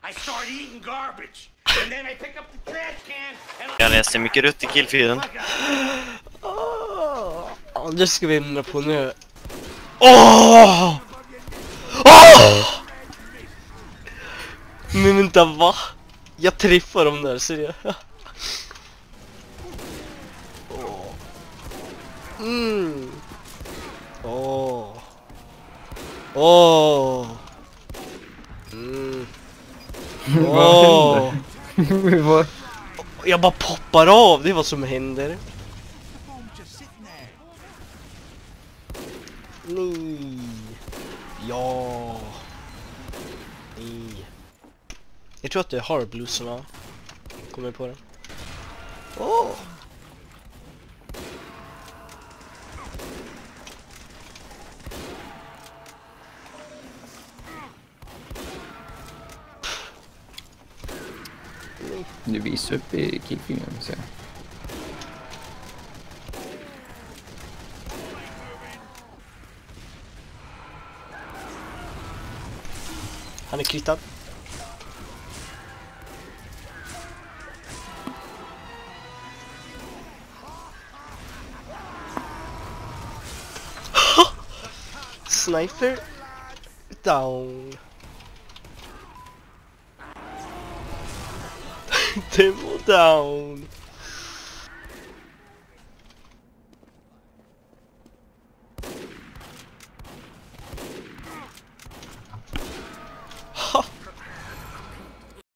Jag läste mycket rutt i killfiden. Ja, det ska vi ändra på nu. Åh! Men vänta, va? Jag träffar dem där, ser jag. Jag bara poppar av, det är vad som händer. Nej. Ja. Nej. Jag tror att det är Harbluesarna. Kommer på det. Du visar upp i kickfingern, så. Han är krittad. Sniper down. Demo down.